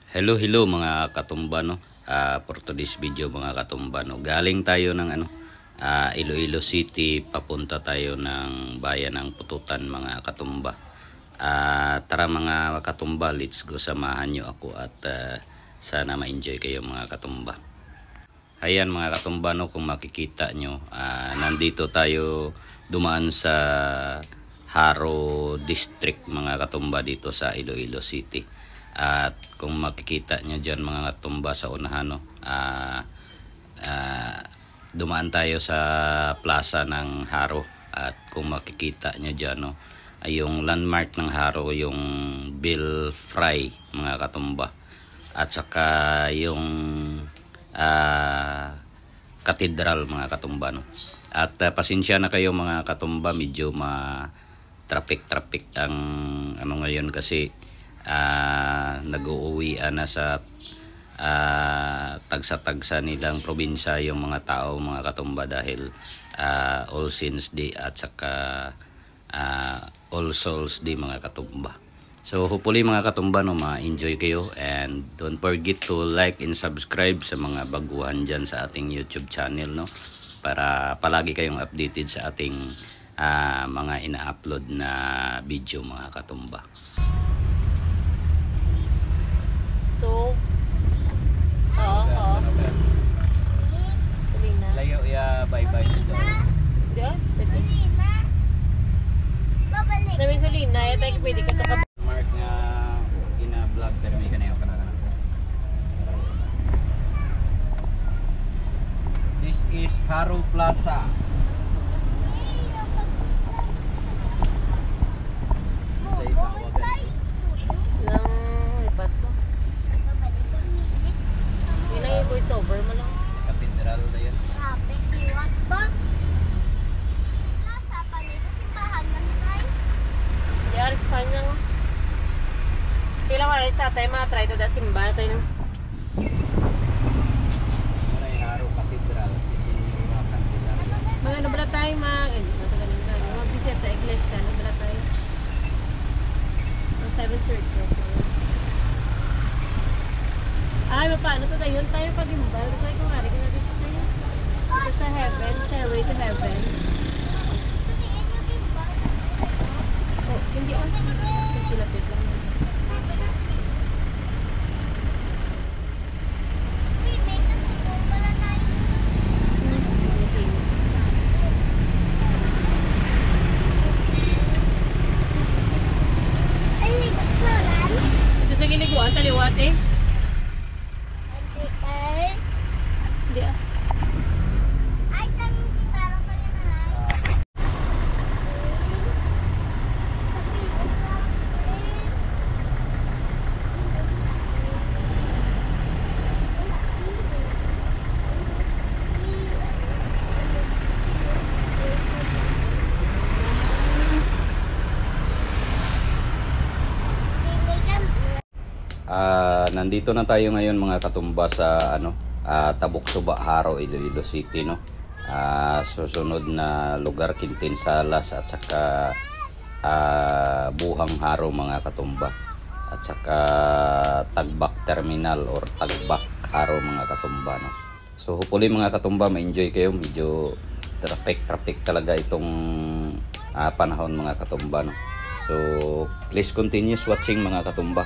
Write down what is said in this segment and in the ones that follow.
Hello mga katumba no. For today's video mga katumba no. Galing tayo ng Iloilo City, papunta tayo ng bayan ng Pututan mga katumba. Tara mga katumba, let's go, samahan nyo ako at sana ma-enjoy kayo mga katumba. Ayan mga katumba no, kung makikita nyo, nandito tayo dumaan sa Haro District mga katumba dito sa Iloilo City. At kung makikita nyo dyan mga katumba sa unahan no, dumaan tayo sa plaza ng Haro. At kung makikita nyo dyan no, ay yung landmark ng Haro, yung Bill Fry mga katumba. At saka yung katedral mga katumba no. At pasensya na kayo mga katumba, medyo traffic ang ngayon kasi nag-uuwian na sa tagsa-tagsa nilang probinsya yung mga tao mga katumba dahil All Saints Day at saka All Souls Day mga katumba. So hopefully mga katumba no, ma-enjoy kayo, and don't forget to like and subscribe sa mga baguhan dyan sa ating YouTube channel no, para palagi kayong updated sa ating mga ina-upload na video mga katumba. So, Layo ya, bye-bye dito. Diyan? Dami Solina, ya tayo pwede ka to. Mark nga ina-vlog pero may kanayo ka na. This is Haro Plaza. Sa itawagan. Lang, lipat ko. Yun lang yung voice over mo lang. Katedral na yan. Diyan, saan lang. Kailang alis tatay, try to da simba. Ito yung Muna yung Haro Katedral. Sisiniwakan nila. mga nabala tayo, matagaling tayo. Mag-visit sa iglesia, nabala tayo. Ang 7 church. Ay, paano to tayo? Tayo pag-imbal. Tayo kung hari ka na dito tayo. Dito sa heaven, stairway to heaven. Oh, hindi on. Kasi lapit lang. Ito sa giniguan, taliwat eh. Hindi ah. Nandito na tayo ngayon mga katumba sa Tabuk-Suba, Haro, Iloilo City no. Susunod na lugar Quintin Salas at saka Buhang Haro mga katumba, at saka Tagbak Terminal or Tagbak Haro mga katumba no. So hopefully mga katumba ma-enjoy kayo, medyo traffic talaga itong panahon mga katumba no. So please continue watching mga katumba.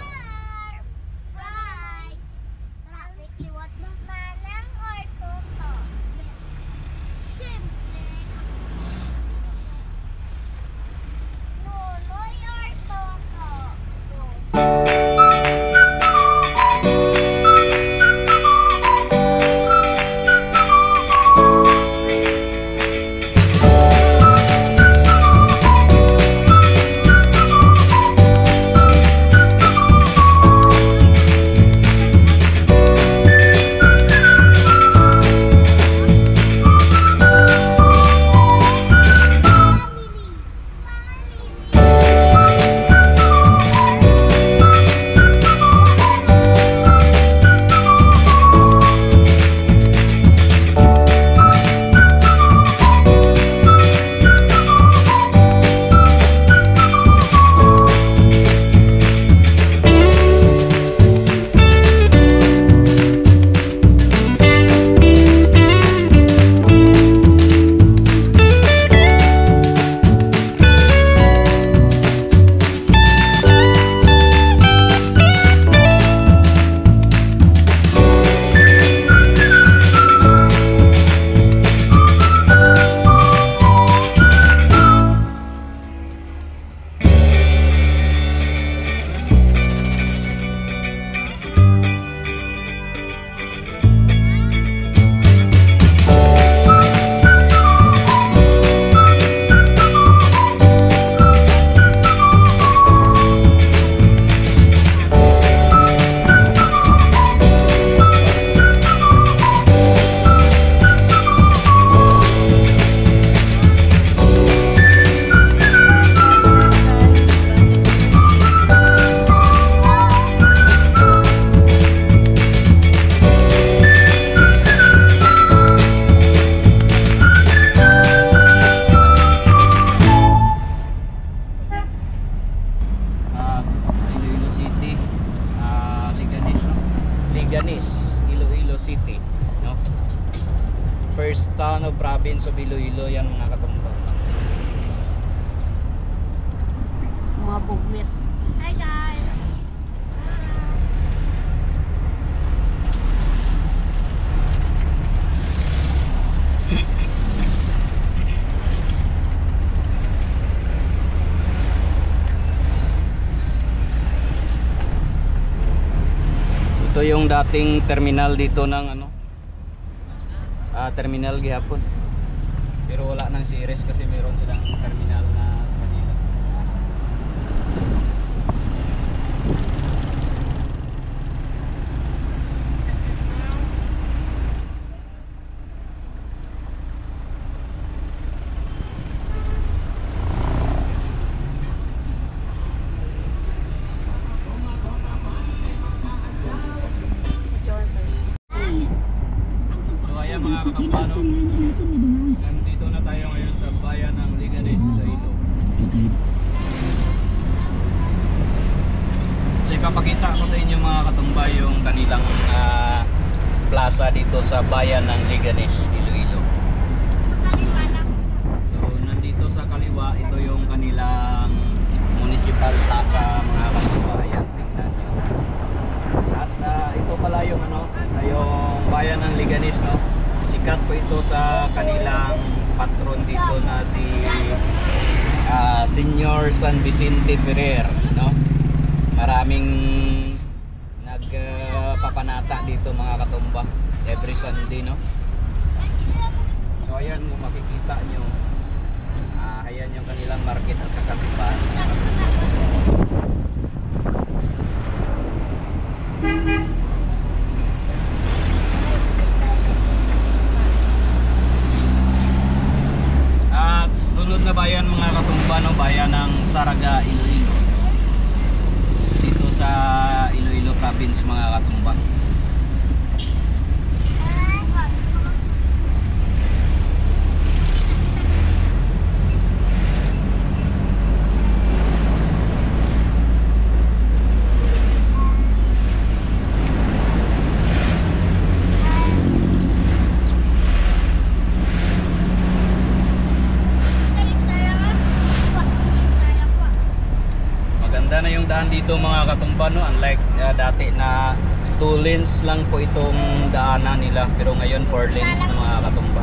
Liganes, Iloilo City, no? First town of province of Iloilo yan mga katumba. Mga bugwit. Hi guys! Ito yung dating terminal dito ng ano, terminal gihapon. Pero wala nang series kasi meron silang terminal na sa kanila. So ayan mga kakampano, nandito na tayo ngayon sa bayan ng Liganes, Iloilo. So ipapakita ko sa inyo mga katumba yung kanilang plaza dito sa bayan ng Liganes, Iloilo. So nandito sa kaliwa, ito yung kanilang municipal plaza mga katumba. Ayan, tingnan nyo. At ito pala yung ano, yung bayan ng Liganes, no? Sikat po ito sa kanilang patron dito na si Senior San Vicente Ferrer, no? Maraming nagpapanata dito mga katumba every Sunday, no? So ayan, kung makikita nyo, ayan yung kanilang market at saka simbahan. At sunod na bayan mga katumba, no, bayan ng Saraga, Iloilo. Dito sa Iloilo province mga katumba. Maganda na yung daan dito mga katumba, no? Unlike dati na 2 lanes lang po itong daanan nila, pero ngayon 4 lanes na mga katumba.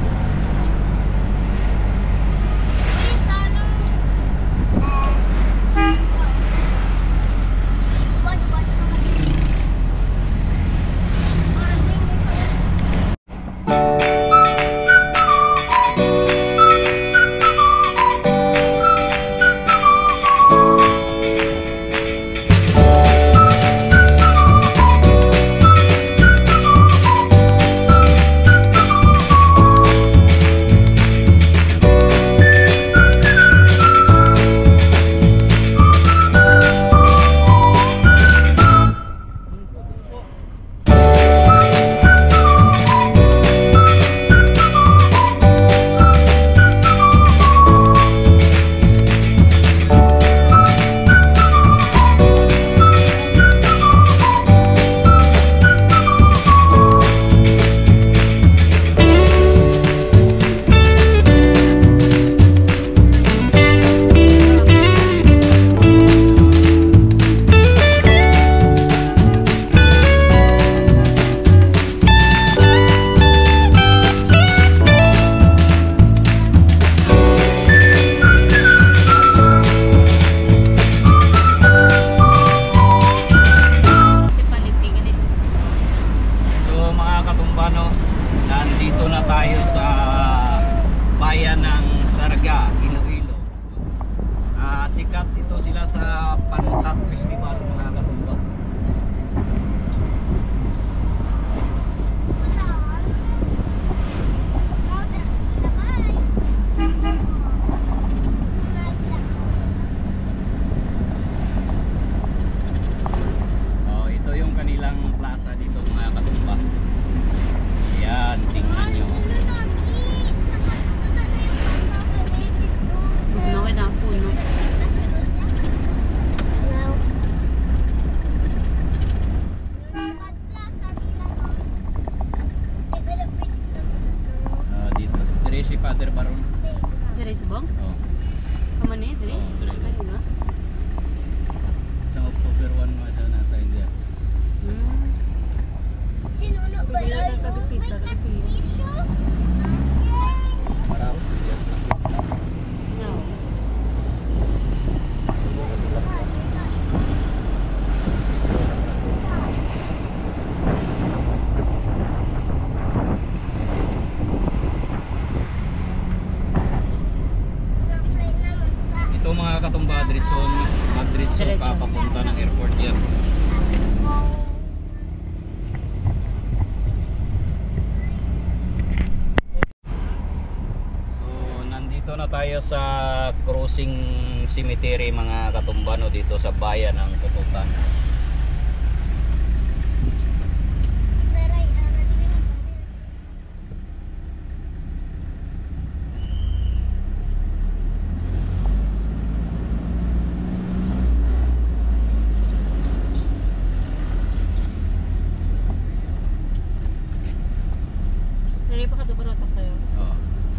Magdiretso ka Diretso. papunta ng airport yan. So nandito na tayo sa crossing cemetery mga katumbano dito sa bayan ng Pututan. Nari pa kadubaratak kayo. Oh.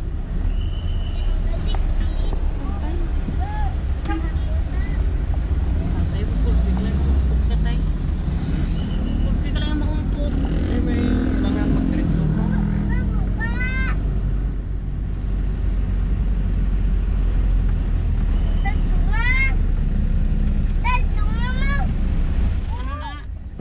Ay, pulpi ka lang. Pulpi ka tayo. Pulpi ka lang ang maumpot. May mga magdiretso ka. Ano na?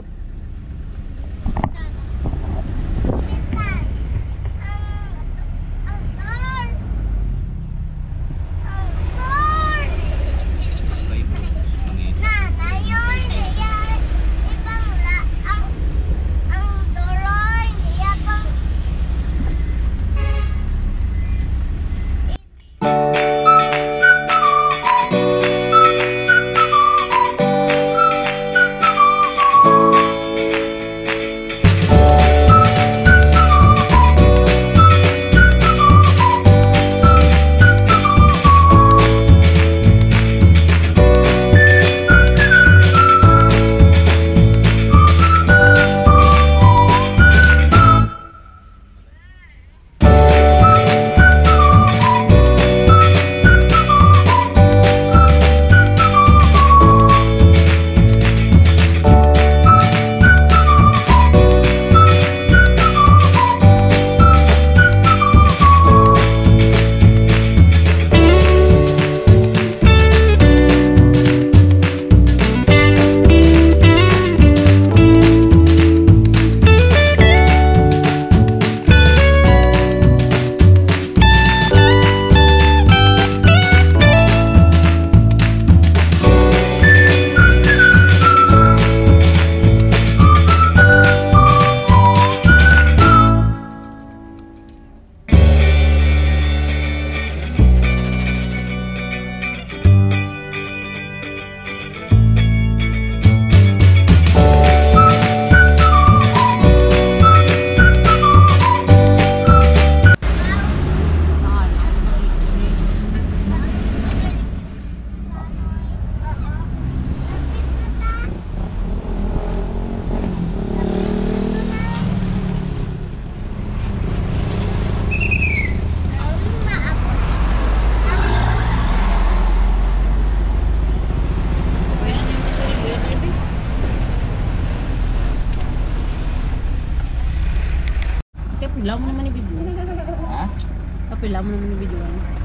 Sabay mo. Pangit. Kapila mo naman i-video. Ha? Kapila mo naman i-video.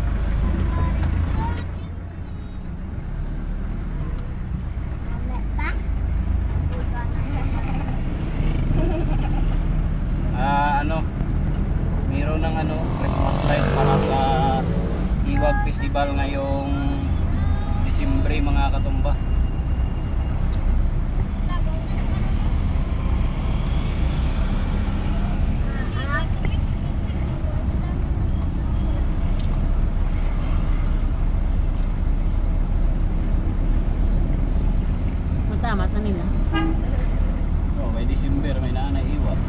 Ano? Mayroon ng Christmas light para sa Iwag Festival ngayong Disyembre mga katumba. Matamat na nila. Oh, may December may naanay Iwag.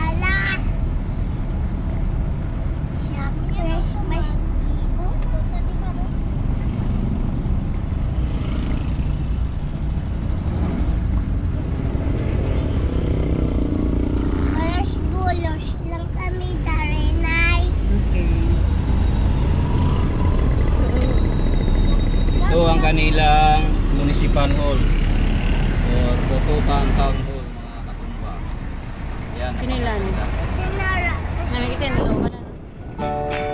Ito ang kanilang municipal hall or Pututan Town Hall mga katumba. Yan. Sinilan. Namikita nila wala na.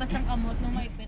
lakas ang kamot nung maipit.